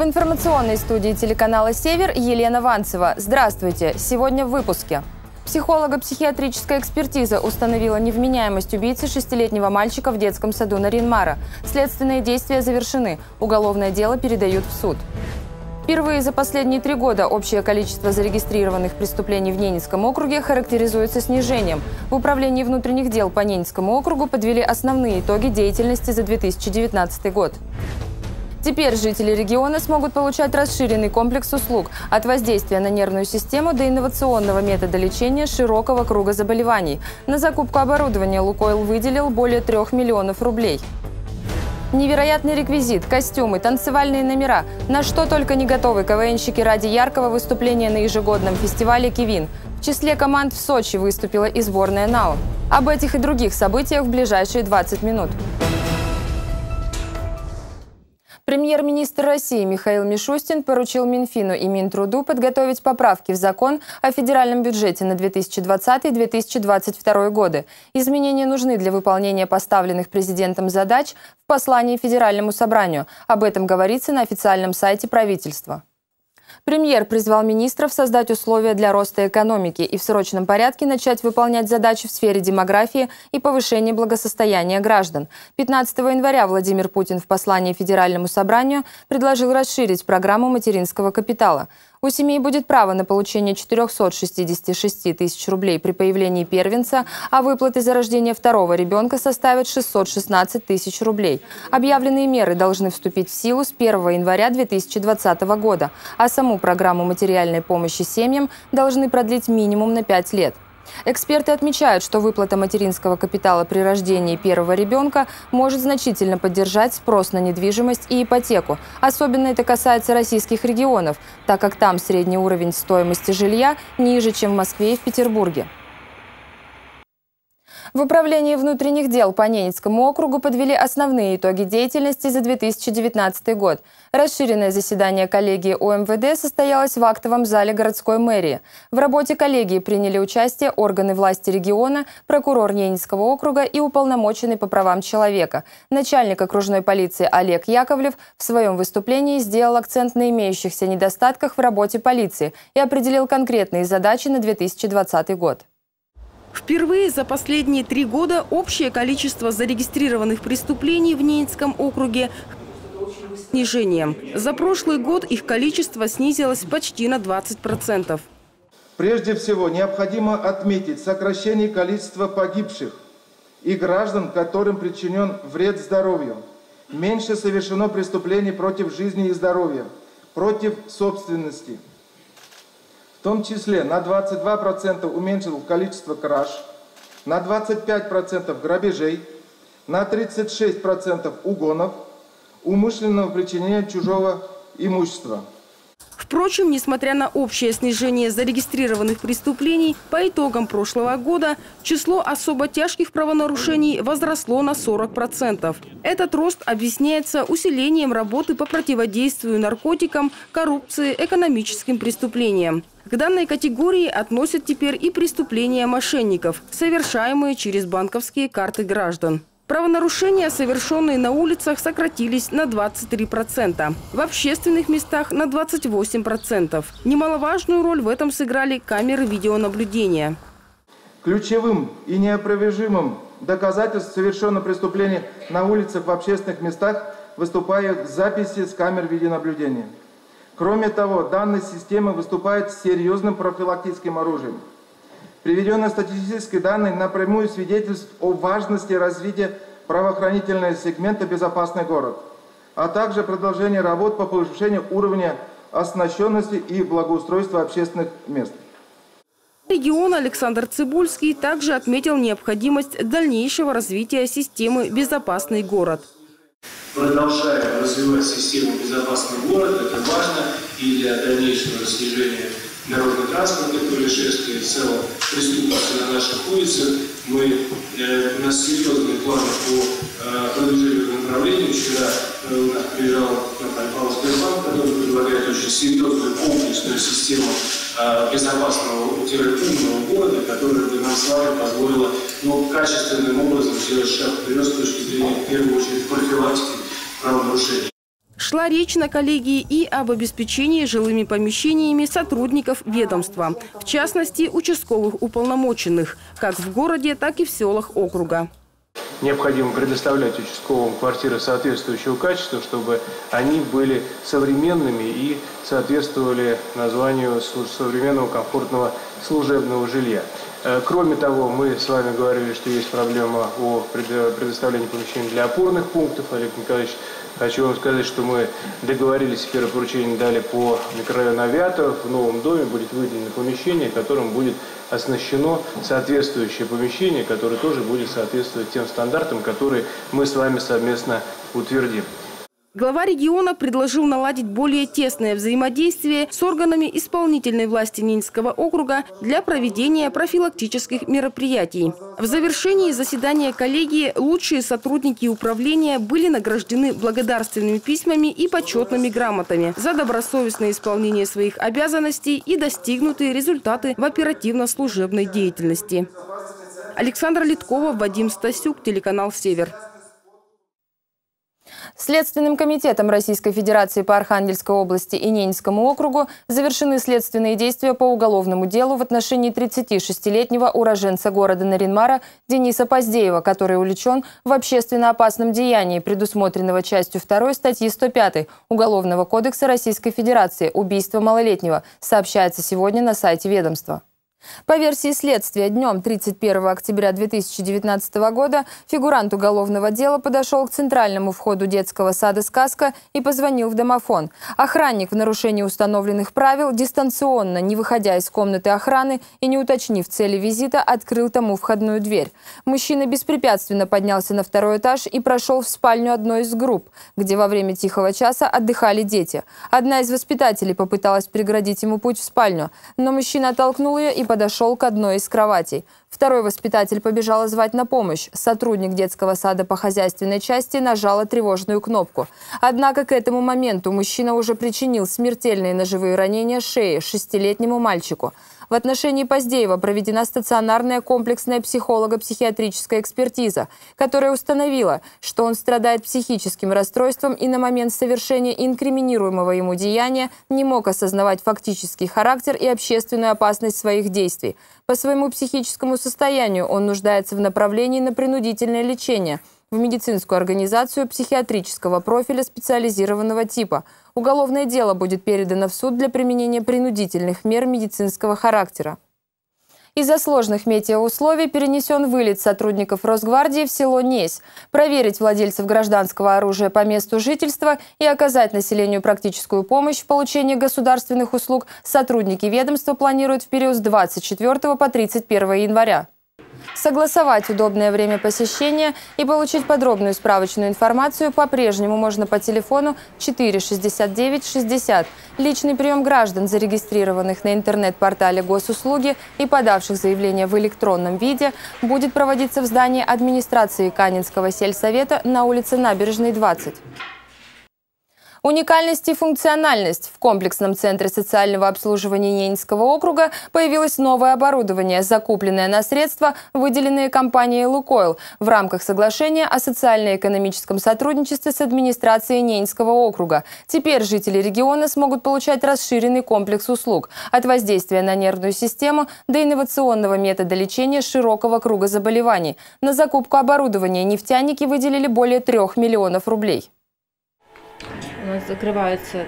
В информационной студии телеканала «Север» Елена Ванцева. Здравствуйте! Сегодня в выпуске. Психолого-психиатрическая экспертиза установила невменяемость убийцы 6-летнего мальчика в детском саду Нарьян-Мара. Следственные действия завершены. Уголовное дело передают в суд. Впервые за последние 3 года общее количество зарегистрированных преступлений в Ненецком округе характеризуется снижением. В Управлении внутренних дел по Ненецкому округу подвели основные итоги деятельности за 2019 год. Теперь жители региона смогут получать расширенный комплекс услуг от воздействия на нервную систему до инновационного метода лечения широкого круга заболеваний. На закупку оборудования «Лукойл» выделил более 3 миллионов рублей. Невероятный реквизит, костюмы, танцевальные номера. На что только не готовы КВНщики ради яркого выступления на ежегодном фестивале «Кивин». В числе команд в Сочи выступила и сборная НАУ. Об этих и других событиях в ближайшие 20 минут. Премьер-министр России Михаил Мишустин поручил Минфину и Минтруду подготовить поправки в закон о федеральном бюджете на 2020-2022 годы. Изменения нужны для выполнения поставленных президентом задач в послании Федеральному собранию. Об этом говорится на официальном сайте правительства. Премьер призвал министров создать условия для роста экономики и в срочном порядке начать выполнять задачи в сфере демографии и повышения благосостояния граждан. 15 января Владимир Путин в послании Федеральному собранию предложил расширить программу материнского капитала. У семей будет право на получение 466 тысяч рублей при появлении первенца, а выплаты за рождение второго ребенка составят 616 тысяч рублей. Объявленные меры должны вступить в силу с 1 января 2020 года, а саму программу материальной помощи семьям должны продлить минимум на 5 лет. Эксперты отмечают, что выплата материнского капитала при рождении первого ребенка может значительно поддержать спрос на недвижимость и ипотеку. Особенно это касается российских регионов, так как там средний уровень стоимости жилья ниже, чем в Москве и в Петербурге. В Управлении внутренних дел по Ненецкому округу подвели основные итоги деятельности за 2019 год. Расширенное заседание коллегии УМВД состоялось в актовом зале городской мэрии. В работе коллегии приняли участие органы власти региона, прокурор Ненецкого округа и уполномоченный по правам человека. Начальник окружной полиции Олег Яковлев в своем выступлении сделал акцент на имеющихся недостатках в работе полиции и определил конкретные задачи на 2020 год. Впервые за последние 3 года общее количество зарегистрированных преступлений в Ненецком округе снижением. За прошлый год их количество снизилось почти на 20%. Прежде всего, необходимо отметить сокращение количества погибших и граждан, которым причинен вред здоровью. Меньше совершено преступлений против жизни и здоровья, против собственности. В том числе на 22% уменьшил количество краж, на 25% грабежей, на 36% угонов, умышленного причинения чужого имущества. Впрочем, несмотря на общее снижение зарегистрированных преступлений, по итогам прошлого года число особо тяжких правонарушений возросло на 40%. Этот рост объясняется усилением работы по противодействию наркотикам, коррупции, экономическим преступлениям. К данной категории относят теперь и преступления мошенников, совершаемые через банковские карты граждан. Правонарушения, совершенные на улицах, сократились на 23%. В общественных местах на 28%. Немаловажную роль в этом сыграли камеры видеонаблюдения. Ключевым и неопровержимым доказательством совершенного преступления на улицах в общественных местах выступают записи с камер видеонаблюдения. Кроме того, данная система выступает серьезным профилактическим оружием. Приведенные статистические данные напрямую свидетельствуют о важности развития правоохранительного сегмента «Безопасный город», а также продолжение работ по повышению уровня оснащенности и благоустройства общественных мест. Регион Александр Цибульский также отметил необходимость дальнейшего развития системы «Безопасный город». Продолжаем развивать систему «Безопасный город». Это важно и для дальнейшего снижения дорожно-транспортных происшествий, в целом преступности на наших улицах. У нас серьезные планы по продвижению в направлении. Вчера у нас приезжал Павел Сбербанк, который предлагает очень серьезную комплексную систему безопасного-умного города, которая бы нам с вами позволила качественным образом сделать шаг вперед с точки зрения, в первую очередь, профилактики правонарушений. Шла речь на коллегии и об обеспечении жилыми помещениями сотрудников ведомства, в частности, участковых уполномоченных, как в городе, так и в селах округа. Необходимо предоставлять участковым квартиры соответствующего качества, чтобы они были современными и соответствовали названию современного комфортного служебного жилья. Кроме того, мы с вами говорили, что есть проблема о предоставлении помещений для опорных пунктов. Олег Николаевич, хочу вам сказать, что мы договорились, первое поручение дали по микрорайону Авиаторов. В новом доме будет выделено помещение, которым будет оснащено соответствующее помещение, которое тоже будет соответствовать тем стандартам, которые мы с вами совместно утвердим. Глава региона предложил наладить более тесное взаимодействие с органами исполнительной власти Ненецкого округа для проведения профилактических мероприятий. В завершении заседания коллегии лучшие сотрудники управления были награждены благодарственными письмами и почетными грамотами за добросовестное исполнение своих обязанностей и достигнутые результаты в оперативно-служебной деятельности. Александра Литкова, Вадим Стасюк, телеканал «Север». Следственным комитетом Российской Федерации по Архангельской области и Ненецкому округу завершены следственные действия по уголовному делу в отношении 36-летнего уроженца города Наринмара Дениса Поздеева, который увлечен в общественно опасном деянии, предусмотренного частью 2 статьи 105 Уголовного кодекса Российской Федерации «Убийство малолетнего», сообщается сегодня на сайте ведомства. По версии следствия, днем 31 октября 2019 года фигурант уголовного дела подошел к центральному входу детского сада «Сказка» и позвонил в домофон. Охранник в нарушении установленных правил дистанционно, не выходя из комнаты охраны и не уточнив цели визита, открыл тому входную дверь. Мужчина беспрепятственно поднялся на 2-й этаж и прошел в спальню одной из групп, где во время тихого часа отдыхали дети. Одна из воспитателей попыталась преградить ему путь в спальню, но мужчина оттолкнул ее и подошел к одной из кроватей. Второй воспитатель побежал звать на помощь. Сотрудник детского сада по хозяйственной части нажала тревожную кнопку. Однако к этому моменту мужчина уже причинил смертельные ножевые ранения шее 6-летнему мальчику. В отношении Поздеева проведена стационарная комплексная психолого-психиатрическая экспертиза, которая установила, что он страдает психическим расстройством и на момент совершения инкриминируемого ему деяния не мог осознавать фактический характер и общественную опасность своих действий. По своему психическому состоянию он нуждается в направлении на принудительное лечение в медицинскую организацию психиатрического профиля специализированного типа. Уголовное дело будет передано в суд для применения принудительных мер медицинского характера. Из-за сложных метеоусловий перенесен вылет сотрудников Росгвардии в село Несь. Проверить владельцев гражданского оружия по месту жительства и оказать населению практическую помощь в получении государственных услуг сотрудники ведомства планируют в период с 24 по 31 января. Согласовать удобное время посещения и получить подробную справочную информацию по-прежнему можно по телефону 469 60. Личный прием граждан, зарегистрированных на интернет-портале госуслуги и подавших заявление в электронном виде, будет проводиться в здании администрации Канинского сельсовета на улице Набережной, 20. Уникальность и функциональность. В комплексном центре социального обслуживания Ненецкого округа появилось новое оборудование, закупленное на средства, выделенные компанией «Лукойл» в рамках соглашения о социально-экономическом сотрудничестве с администрацией Ненецкого округа. Теперь жители региона смогут получать расширенный комплекс услуг от воздействия на нервную систему до инновационного метода лечения широкого круга заболеваний. На закупку оборудования нефтяники выделили более 3 миллионов рублей. У нас закрываются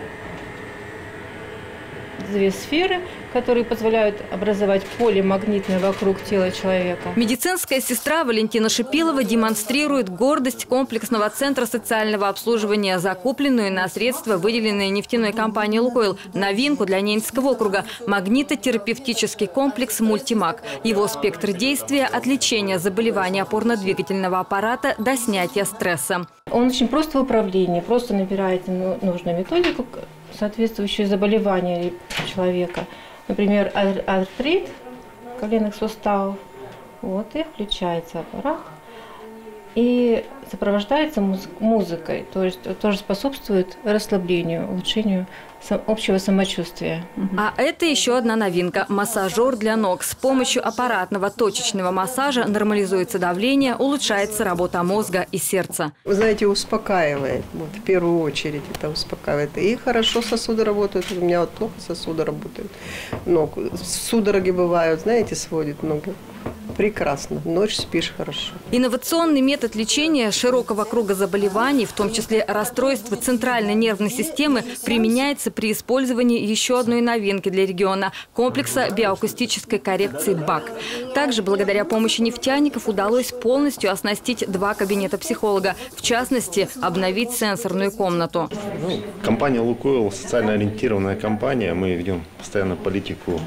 2 сферы, которые позволяют образовать поле магнитное вокруг тела человека. Медицинская сестра Валентина Шипилова демонстрирует гордость комплексного центра социального обслуживания, закупленную на средства, выделенные нефтяной компанией «Лукойл». Новинку для Ненецкого округа – магнитотерапевтический комплекс «Мультимаг». Его спектр действия – от лечения заболеваний опорно-двигательного аппарата до снятия стресса. Он очень прост в управлении. Просто набираете нужную методику, соответствующую заболеванию человека. Например, артрит коленных суставов. Вот, и включается аппарат. и сопровождается музыкой, то есть тоже способствует расслаблению, улучшению общего самочувствия. А это еще одна новинка – массажер для ног. С помощью аппаратного точечного массажа нормализуется давление, улучшается работа мозга и сердца. Вы знаете, успокаивает. Вот, в первую очередь это успокаивает. И хорошо сосуды работают. У меня вот плохо сосуды работают. Ног. Судороги бывают, знаете, сводит ноги. Прекрасно. Ночь спишь хорошо. Инновационный метод лечения широкого круга заболеваний, в том числе расстройства центральной нервной системы, применяется при использовании еще одной новинки для региона – комплекса биоакустической коррекции БАК. Также благодаря помощи нефтяников удалось полностью оснастить 2 кабинета психолога, в частности, обновить сенсорную комнату. Компания «Лукойл» – социально ориентированная компания. Мы ведем постоянно политику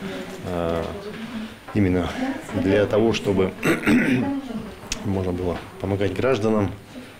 именно для того, чтобы можно было помогать гражданам.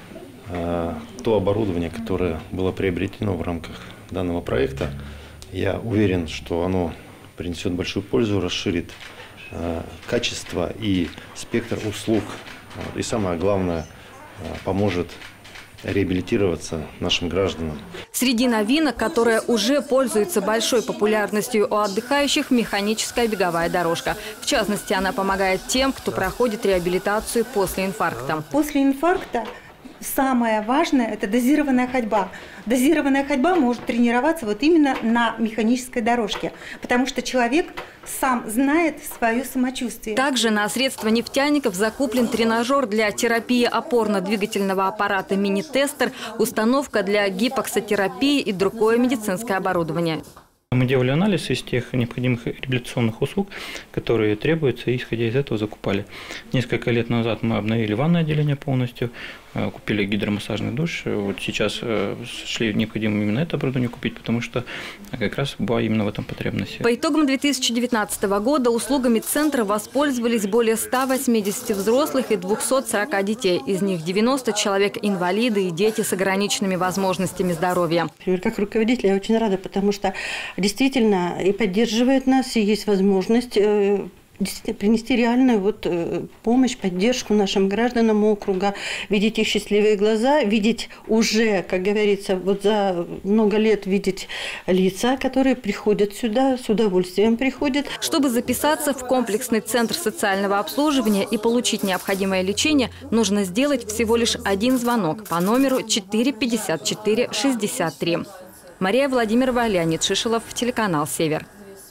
То оборудование, которое было приобретено в рамках данного проекта, я уверен, что оно принесет большую пользу, расширит качество и спектр услуг. И самое главное, поможет реабилитироваться нашим гражданам. Среди новинок, которые уже пользуются большой популярностью у отдыхающих, механическая беговая дорожка. В частности, она помогает тем, кто проходит реабилитацию после инфаркта. После инфаркта самое важное – это дозированная ходьба. Дозированная ходьба может тренироваться вот именно на механической дорожке, потому что человек сам знает свое самочувствие. Также на средства нефтяников закуплен тренажер для терапии опорно-двигательного аппарата «Мини-тестер», установка для гипоксотерапии и другое медицинское оборудование. Мы делали анализ из тех необходимых реабилитационных услуг, которые требуются, и исходя из этого закупали. Несколько лет назад мы обновили ванное отделение полностью, купили гидромассажный душ. Вот сейчас шли необходимо именно это оборудование купить, потому что как раз была именно в этом потребность. По итогам 2019 года услугами центра воспользовались более 180 взрослых и 240 детей. Из них 90 человек инвалиды и дети с ограниченными возможностями здоровья. Как руководитель я очень рада, потому что действительно и поддерживает нас, и есть возможность действительно принести реальную помощь, поддержку нашим гражданам округа, видеть их счастливые глаза, видеть уже, как говорится, за много лет видеть лица, которые приходят сюда, с удовольствием приходят. Чтобы записаться в комплексный центр социального обслуживания и получить необходимое лечение, нужно сделать всего лишь один звонок по номеру 454 63. Мария Владимирова, Леонид Шишелов, телеканал «Север».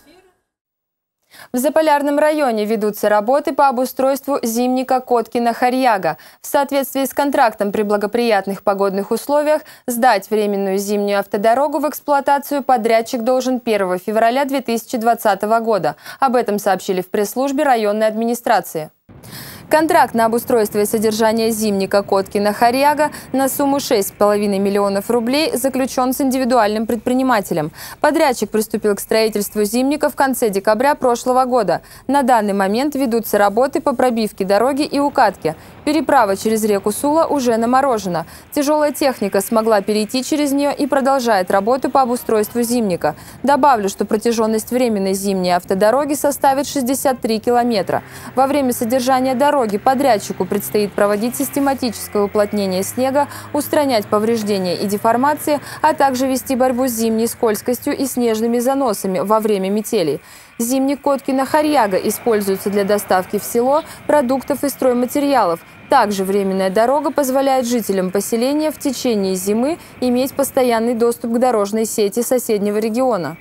В Заполярном районе ведутся работы по обустройству зимника Коткина-Харьяга. В соответствии с контрактом при благоприятных погодных условиях сдать временную зимнюю автодорогу в эксплуатацию подрядчик должен 1 февраля 2020 года. Об этом сообщили в пресс-службе районной администрации. Контракт на обустройство и содержание зимника Коткина-Харьяга на сумму 6,5 миллионов рублей заключен с индивидуальным предпринимателем. Подрядчик приступил к строительству зимника в конце декабря прошлого года. На данный момент ведутся работы по пробивке дороги и укатке. Переправа через реку Сула уже наморожена. Тяжелая техника смогла перейти через нее и продолжает работу по обустройству зимника. Добавлю, что протяженность временной зимней автодороги составит 63 километра. Во время содержания дороги подрядчику предстоит проводить систематическое уплотнение снега, устранять повреждения и деформации, а также вести борьбу с зимней скользкостью и снежными заносами во время метелей. Зимник Коткина-Харьяга используется для доставки в село продуктов и стройматериалов. Также временная дорога позволяет жителям поселения в течение зимы иметь постоянный доступ к дорожной сети соседнего региона.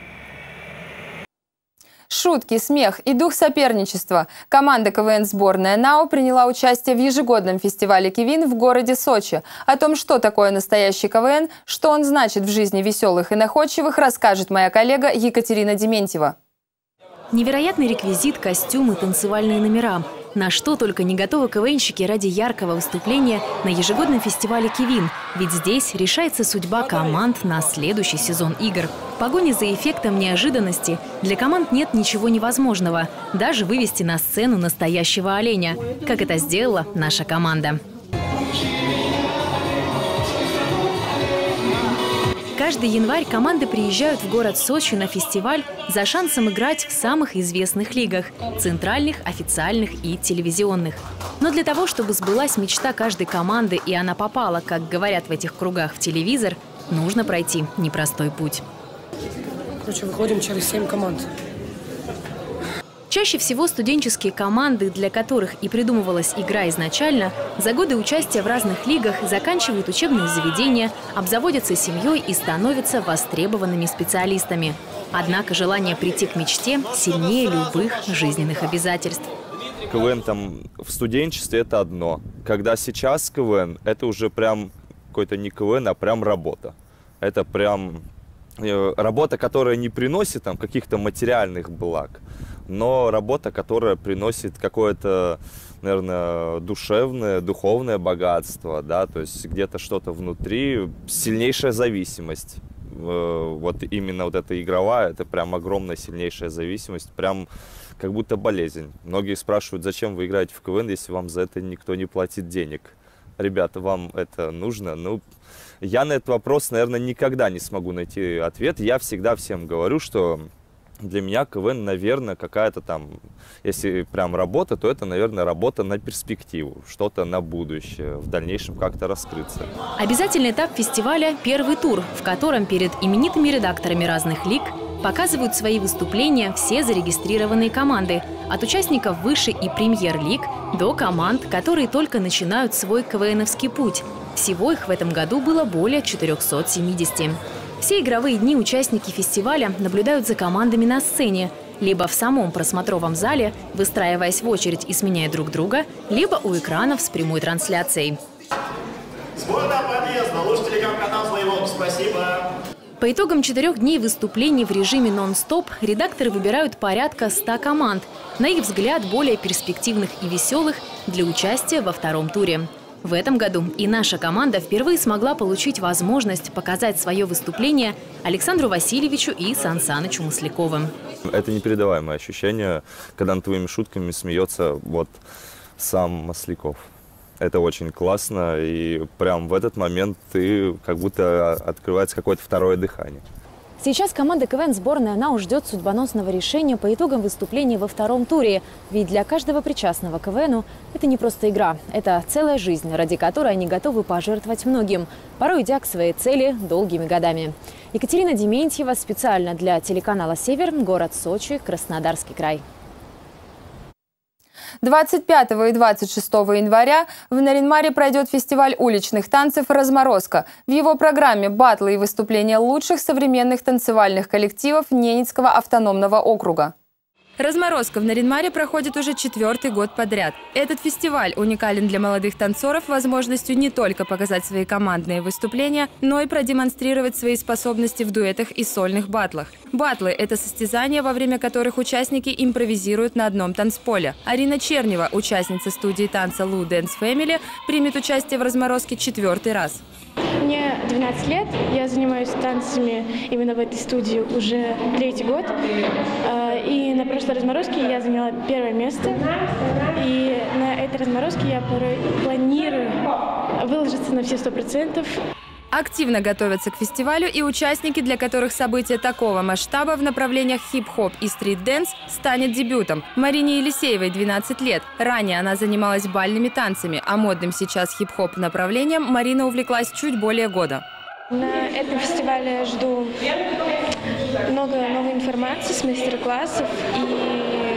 Шутки, смех и дух соперничества. Команда КВН «Сборная НАУ» приняла участие в ежегодном фестивале «Кивин» в городе Сочи. О том, что такое настоящий КВН, что он значит в жизни веселых и находчивых, расскажет моя коллега Екатерина Дементьева. Невероятный реквизит, костюмы, танцевальные номера. На что только не готовы КВНщики ради яркого выступления на ежегодном фестивале «Кивин». Ведь здесь решается судьба команд на следующий сезон игр. В погоне за эффектом неожиданности для команд нет ничего невозможного. Даже вывести на сцену настоящего оленя, как это сделала наша команда. Каждый январь команды приезжают в город Сочи на фестиваль за шансом играть в самых известных лигах – центральных, официальных и телевизионных. Но для того, чтобы сбылась мечта каждой команды и она попала, как говорят в этих кругах, в телевизор, нужно пройти непростой путь. Короче, выходим через 7 команд. Чаще всего студенческие команды, для которых и придумывалась игра изначально, за годы участия в разных лигах заканчивают учебные заведения, обзаводятся семьей и становятся востребованными специалистами. Однако желание прийти к мечте сильнее любых жизненных обязательств. КВН там в студенчестве – это одно. Когда сейчас КВН – это уже прям какой-то не КВН, а прям работа. Это прям работа, которая не приносит там каких-то материальных благ, но работа, которая приносит какое-то, наверное, душевное, духовное богатство, да, то есть где-то что-то внутри, сильнейшая зависимость. Вот именно вот эта игровая, это прям огромная сильнейшая зависимость, прям как будто болезнь. Многие спрашивают, зачем вы играете в КВН, если вам за это никто не платит денег. Ребята, вам это нужно? Ну, я на этот вопрос, наверное, никогда не смогу найти ответ. Я всегда всем говорю, что для меня КВН, наверное, какая-то там, если прям работа, то это, наверное, работа на перспективу, что-то на будущее, в дальнейшем как-то раскрыться. Обязательный этап фестиваля – первый тур, в котором перед именитыми редакторами разных лиг показывают свои выступления все зарегистрированные команды, от участников выше и премьер-лиг до команд, которые только начинают свой КВНовский путь. Всего их в этом году было более 470. Все игровые дни участники фестиваля наблюдают за командами на сцене, либо в самом просмотровом зале, выстраиваясь в очередь и сменяя друг друга, либо у экранов с прямой трансляцией. Сборная подъезда, лучший телеканал «Злоевок», спасибо. По итогам 4 дней выступлений в режиме нон-стоп редакторы выбирают порядка 100 команд, на их взгляд, более перспективных и веселых для участия во втором туре. В этом году и наша команда впервые смогла получить возможность показать свое выступление Александру Васильевичу и Сан Санычу Масляковым. Это непередаваемое ощущение, когда над твоими шутками смеется вот сам Масляков. Это очень классно, и прям в этот момент ты как будто открывается какое-то второе дыхание. Сейчас команда КВН сборная НАУ ждет судьбоносного решения по итогам выступлений во втором туре. Ведь для каждого причастного к КВНу это не просто игра, это целая жизнь, ради которой они готовы пожертвовать многим, порой идя к своей цели долгими годами. Екатерина Дементьева специально для телеканала «Север», город Сочи, Краснодарский край. 25 и 26 января в Нарьян-Маре пройдет фестиваль уличных танцев «Разморозка». В его программе батлы и выступления лучших современных танцевальных коллективов Ненецкого автономного округа. «Разморозка» в Нарьян-Маре проходит уже 4-й год подряд. Этот фестиваль уникален для молодых танцоров возможностью не только показать свои командные выступления, но и продемонстрировать свои способности в дуэтах и сольных батлах. Батлы – это состязания, во время которых участники импровизируют на одном танцполе. Арина Чернева, участница студии танца Lou Dance Family, примет участие в «Разморозке» 4-й раз. Мне 12 лет, я занимаюсь танцами именно в этой студии уже 3-й год. И на прошлой разморозке я заняла 1-е место. И на этой разморозке я планирую выложиться на все 100%. Активно готовятся к фестивалю и участники, для которых событие такого масштаба в направлениях хип-хоп и стрит-дэнс станет дебютом. Марине Елисеевой 12 лет. Ранее она занималась бальными танцами, а модным сейчас хип-хоп направлением Марина увлеклась чуть более года. На этом фестивале я жду много новой информации с мастер-классов и,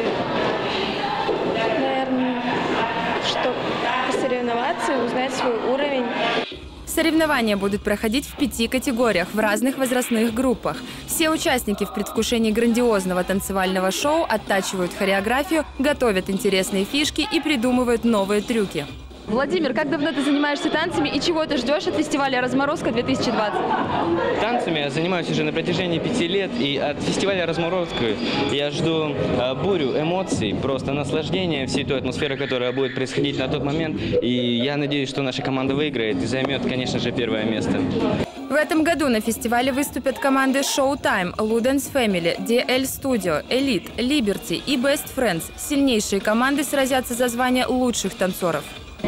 наверное, чтобы посоревноваться и узнать свой уровень. Соревнования будут проходить в 5 категориях в разных возрастных группах. Все участники в предвкушении грандиозного танцевального шоу оттачивают хореографию, готовят интересные фишки и придумывают новые трюки. Владимир, как давно ты занимаешься танцами и чего ты ждешь от фестиваля «Разморозка-2020»? Танцами я занимаюсь уже на протяжении 5 лет, и от фестиваля «Разморозка» я жду бурю эмоций, просто наслаждения всей той атмосферы, которая будет происходить на тот момент. И я надеюсь, что наша команда выиграет и займет, конечно же, 1-е место. В этом году на фестивале выступят команды Showtime, Lou Dance Family, DL Studio, Elite, Liberty и Best Friends. Сильнейшие команды сразятся за звание лучших танцоров.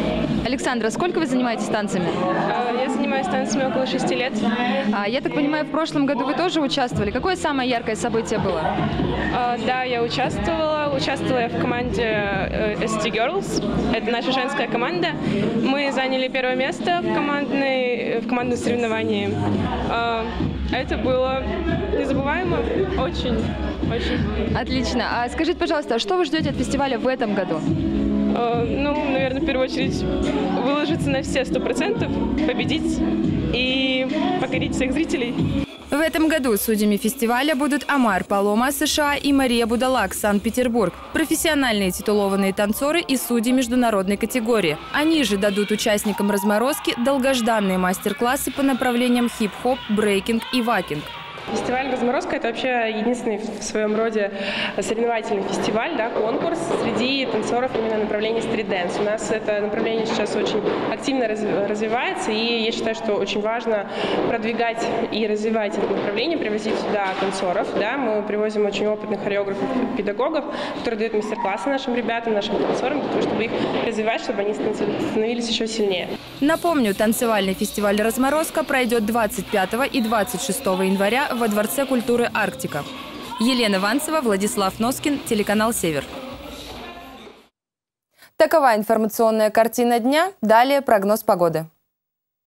Александра, сколько вы занимаетесь танцами? Я занимаюсь танцами около 6 лет. Я так понимаю, в прошлом году вы тоже участвовали. Какое самое яркое событие было? Да, я участвовала. Участвовала я в команде ST Girls. Это наша женская команда. Мы заняли первое место в командном соревновании. Это было незабываемо. Очень. Отлично. А скажите, пожалуйста, что вы ждете от фестиваля в этом году? Ну, наверное, в первую очередь выложиться на все 100%, победить и покорить всех зрителей. В этом году судьями фестиваля будут Амар Палома, США, и Мария Будалак, Санкт-Петербург. Профессиональные титулованные танцоры и судьи международной категории. Они же дадут участникам разморозки долгожданные мастер-классы по направлениям хип-хоп, брейкинг и вакинг. Фестиваль «Разморозка» – это вообще единственный в своем роде соревновательный фестиваль, да, конкурс среди танцоров именно направления стрит-дэнс. У нас это направление сейчас очень активно развивается, и я считаю, что очень важно продвигать и развивать это направление, привозить сюда танцоров. Да. Мы привозим очень опытных хореографов, педагогов, которые дают мастер-классы нашим ребятам, нашим танцорам, для того, чтобы их развивать, чтобы они становились еще сильнее. Напомню, танцевальный фестиваль «Разморозка» пройдет 25 и 26 января во Дворце культуры «Арктика». Елена Ванцева, Владислав Носкин, телеканал «Север». Такова информационная картина дня. Далее прогноз погоды.